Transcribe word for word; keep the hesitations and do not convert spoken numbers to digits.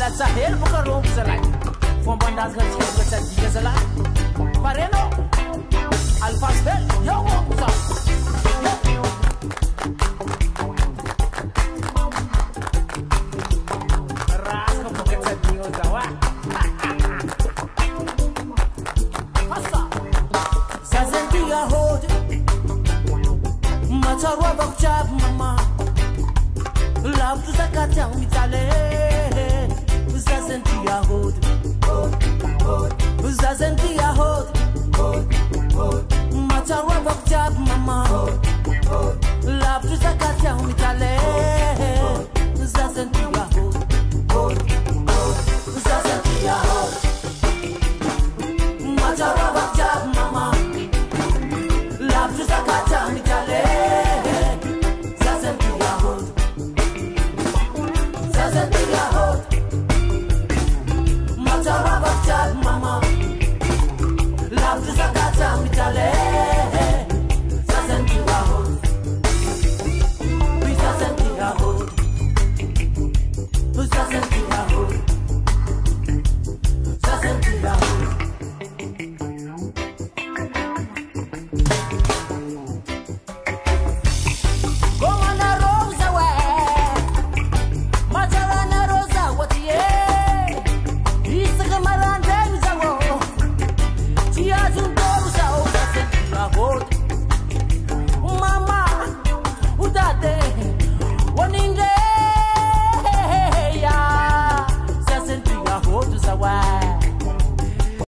Sahel bukarong salay Fombandas gatsya gatsya diga salay Pareno Alfasbel yo so Ras ko gatsya diga zawa Hasa Zazendiga hod Matarwa bakchab mama Love to zakatang mitale Zazendia hod, Zazendia hod, Matarwa bakjab mama, love to zakat.